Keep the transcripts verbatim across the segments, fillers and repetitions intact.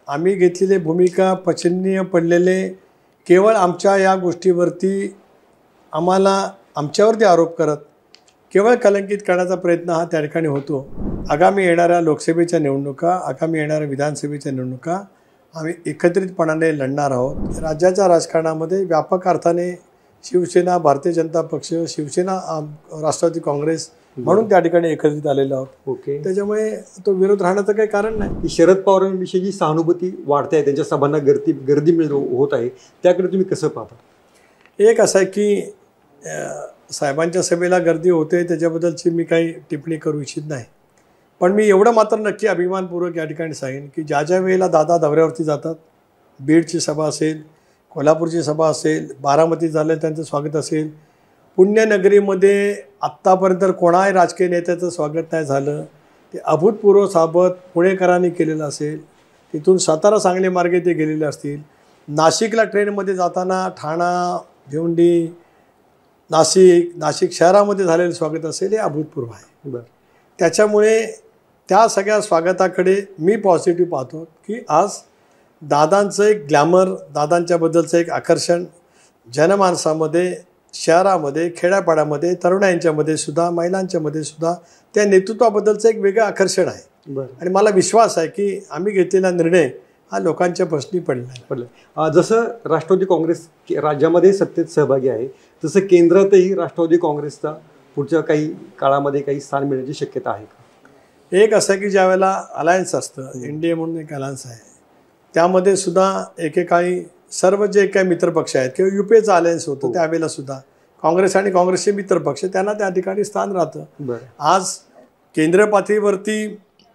आम्ही घेतलेली भूमिका पचनीय पडलेले केवळ आमच्या या गोष्टीवरती आम्हाला आमच्यावरती आरोप करत केवळ कलंकित करण्याचा प्रयत्न हा त्या ठिकाणी होतो। आगामी येणाऱ्या लोकसभेच्या निवडणुका, आगामी येणाऱ्या विधानसभेच्या निवडणुका आम्ही एकत्रितपणाने लढणार आहोत। राज्याच्या राजकारणामध्ये व्यापक अर्थाने शिवसेना, भारतीय जनता पक्ष, शिवसेना, राष्ट्रवादी काँग्रेस म्हणून त्या ठिकाणी एकत्रित आलेलो आहोत। ओके, त्याच्यामुळे तो विरोध राहण्याचं काही कारण नाही। की शरद पवारांविषयी जी सहानुभूती वाढते आहे, त्यांच्या सभांना गर्दी गर्दी मिळ होत आहे, त्याकडे तुम्ही कसं पाहता? एक असं आहे की साहेबांच्या सभेला गर्दी होते त्याच्याबद्दलची मी काही टिप्पणी करू इच्छित नाही, पण मी एवढं मात्र नक्की अभिमानपूर्वक या ठिकाणी सांगेन की ज्या ज्या वेळेला दादा दौऱ्यावरती जातात, बीडची सभा असेल, कोल्हापूरची सभा असेल, बारामतीत झालं त्यांचं स्वागत असेल, पुण्यनगरीमध्ये आत्तापर्यंत कोणाही राजकीय नेत्याचं स्वागत नाही झालं, ते अभूतपूर्व स्वागत पुणेकरांनी केलेलं असेल, तिथून सातारा सांगली मार्गे ते गेलेले असतील, नाशिकला ट्रेनमध्ये जाताना ठाणा, भिवंडी, नाशिक नाशिक शहरामध्ये झालेलं स्वागत असेल, हे अभूतपूर्व आहे। बरं, त्याच्यामुळे त्या सगळ्या स्वागताकडे मी पॉझिटिव्ह पाहतो की आज दादांचं एक ग्लॅमर, दादांच्याबद्दलचं एक आकर्षण जनमानसामध्ये, शहरामध्ये, खेड्यापाड्यामध्ये, तरुणांच्यामध्ये सुद्धा, महिलांच्यामध्ये सुद्धा त्या नेतृत्वाबद्दलचं एक वेगळं आकर्षण आहे। बरं, आणि मला विश्वास आहे की आम्ही घेतलेला निर्णय हा लोकांच्या प्रश्नी पडला पडलं। जसं राष्ट्रवादी काँग्रेस राज्यामध्ये सत्तेत सहभागी आहे, तसं केंद्रातही राष्ट्रवादी काँग्रेसचा पुढच्या काही काळामध्ये काही स्थान मिळण्याची शक्यता आहे का? एक असं की ज्या वेळेला अलायन्स असतं, एन डी ए म्हणून एक अलायन्स आहे, त्यामध्ये सुद्धा एकेकाळी सर्व जे काही मित्रपक्ष आहेत किंवा यू पी एचं अलायन्स होतं त्यावेळेला सुद्धा काँग्रेस आणि काँग्रेसचे मित्रपक्ष त्यांना त्या ठिकाणी स्थान राहतं। बरं, आज केंद्र पातळीवरती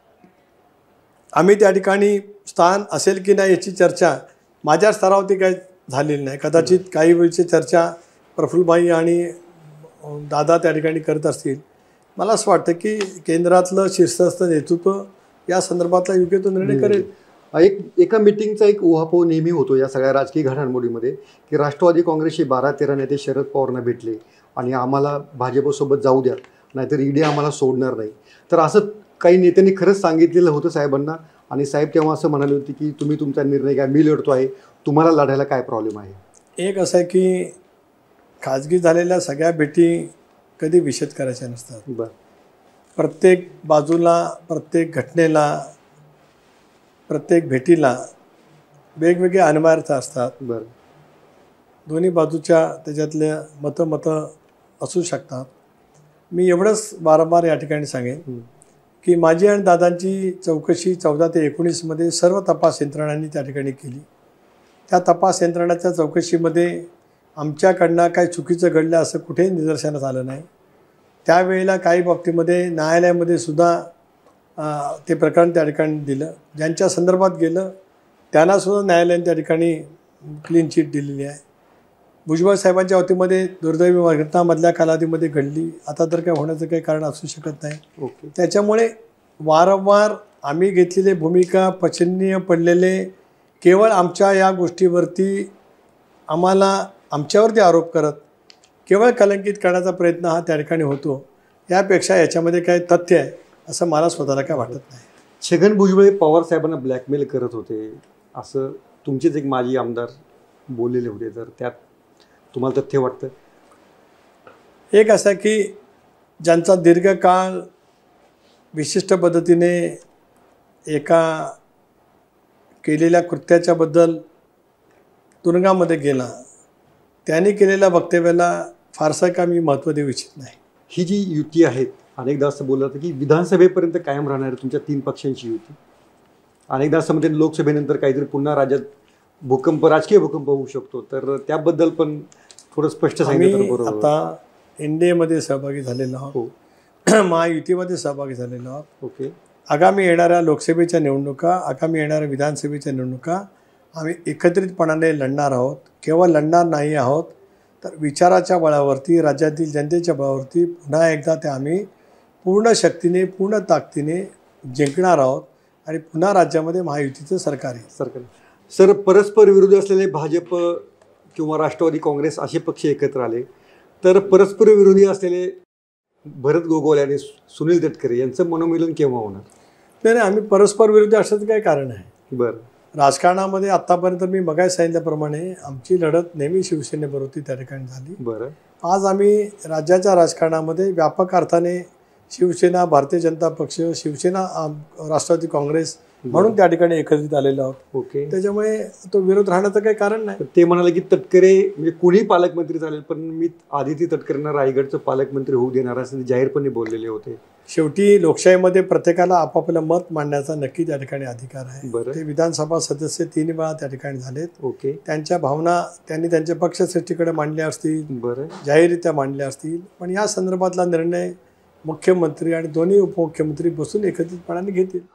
आम्ही त्या ठिकाणी स्थान असेल की नाही याची चर्चा माझ्या स्तरावरती काही झालेली नाही। कदाचित काही वेळची चर्चा प्रफुल्लभाई आणि दादा त्या ठिकाणी करत असतील। मला असं वाटतं की केंद्रातलं शीर्षस्थ नेतृत्व या संदर्भातला योग्य तो निर्णय करेल। एक एका मिटिंगचा एक उहापोह नेहमी होतो या सगळ्या राजकीय घडामोडीमध्ये की राष्ट्रवादी काँग्रेसचे बारा तेरा नेते शरद पवारांना भेटले आणि आम्हाला भाजपसोबत जाऊ द्या, नाहीतर ईडी आम्हाला सोडणार नाही। तर असं काही नेत्यांनी खरंच सांगितलेलं होतं साहेबांना, आणि साहेब तेव्हा असं म्हणाले होते की तुम्ही तुमचा निर्णय घ्या, मी लढतो आहे, तुम्हाला लढायला काय प्रॉब्लेम आहे? एक असं आहे की खाजगी झालेल्या सगळ्या भेटी कधी विषद करायच्या नसतात। बरं, प्रत्येक बाजूला, प्रत्येक घटनेला, प्रत्येक भेटीला वेगवेगळे अन्वयार्थ असतात। बरं, दोन्ही बाजूच्या त्याच्यातल्या मतं मतं असू शकतात। मी एवढंच वारंवार या ठिकाणी सांगेन की माझी आणि दादांची चौकशी चौदा ते एकोणीसमध्ये सर्व तपास यंत्रणांनी त्या ठिकाणी केली। त्या तपास यंत्रणाच्या चौकशीमध्ये आमच्याकडनं काही चुकीचं घडलं असं कुठेही निदर्शनास आलं नाही। त्यावेळेला काही बाबतीमध्ये न्यायालयामध्ये सुद्धा ते प्रकरण त्या ठिकाणी दिलं, ज्यांच्या संदर्भात गेलं त्यांनासुद्धा न्यायालयाने त्या ठिकाणी क्लीन चिट दिलेली आहे। भुजबळ साहेबांच्या वतीमध्ये दुर्दैवी घटना मधल्या कालावधीमध्ये घडली, आता तर काय होण्याचं काही कारण असू शकत नाही। ओके, त्याच्यामुळे वारंवार आम्ही घेतलेली भूमिका पचनीय पडलेले केवळ आमच्या या गोष्टीवरती आम्हाला आमच्यावरती आरोप करत केवळ कलंकित करण्याचा प्रयत्न हा त्या ठिकाणी होतो। यापेक्षा याच्यामध्ये काही तथ्य आहे असं मला स्वतःला काय वाटत नाही। छगन भुजबळ पवार साहेबांना ब्लॅकमेल करत होते असं तुमचेच एक माजी आमदार बोललेले होते, तर त्यात तुम्हाला तथ्य वाटतं? एक असं की ज्यांचा दीर्घकाळ विशिष्ट पद्धतीने एका केलेल्या कृत्याच्याबद्दल तुरुंगामध्ये गेला, त्यांनी केलेल्या वक्तव्याला फारसं का मी महत्त्व देऊ इच्छित नाही। ही जी युती आहे, अनेकदा असं बोललं जातं की विधानसभेपर्यंत कायम राहणार आहे तुमच्या तीन पक्षांची युती, अनेकदा असं म्हणते लोकसभेनंतर काहीतरी पुन्हा राज्यात भूकंप, राजकीय भूकंप होऊ शकतो, तर त्याबद्दल पण थोडं स्पष्ट सांगितलं तर बरोबर। आता एन डी एमध्ये सहभागी झालेलो आहोत, महायुतीमध्ये सहभागी झालेलो आहोत। ओके, आगामी येणाऱ्या लोकसभेच्या निवडणुका, आगामी येणाऱ्या विधानसभेच्या निवडणुका आम्ही एकत्रितपणाने लढणार आहोत। केवळ लढणार नाही आहोत तर विचाराच्या बळावरती, राज्यातील जनतेच्या बळावरती पुन्हा एकदा ते आम्ही पूर्ण शक्तीने, पूर्ण ताकदीने जिंकणार आहोत आणि पुन्हा राज्यामध्ये महायुतीचं सरकार आहे। सरकार सर, परस्पर विरोधी असलेले भाजप किंवा राष्ट्रवादी काँग्रेस असे पक्ष एकत्र आले, तर परस्पर विरोधी असलेले भरत गोगोले आणि सुनील तटकरे यांचं मनोमिलन केव्हा होणार? नाही, आम्ही परस्पर विरोधी असण्याचं काय कारण आहे? बरं, राजकारणामध्ये आत्तापर्यंत मी मगाशी सांगितल्याप्रमाणे आमची लढत नेहमी शिवसेनेबरोबर होती, त्या ठिकाणी झाली. बरं. आज आम्ही राज्याच्या राजकारणामध्ये व्यापक अर्थाने शिवसेना, भारतीय जनता पक्ष, शिवसेना, आम- राष्ट्रवादी काँग्रेस म्हणून त्या ठिकाणी एकत्रित आलेलो आहोत. ओके. त्याच्यामुळे तो विरोध राहण्याचं काही कारण नाही. ते म्हणाले की तटकरे म्हणजे कुणी पालकमंत्री चालेल, पण मी आदिती तटकरेंना रायगडचं पालकमंत्री होऊ देणार असं ते जाहीरपणे बोललेले होते. शेवटी लोकशाहीमध्ये प्रत्येकाला आपापलं मत मांडण्याचा नक्की त्या ठिकाणी अधिकार आहे. बरं. ते विधानसभा सदस्य तीन वेळा त्या ठिकाणी झालेत. ओके. त्यांच्या भावना त्यांनी त्यांच्या पक्षश्रेष्ठीकडे मांडल्या असतील, बरं. जाहीररित्या मांडल्या असतील, पण या संदर्भातला निर्णय मुख्यमंत्री आणि दोन्ही उपमुख्यमंत्री बसून एकत्रितपणाने घेतील.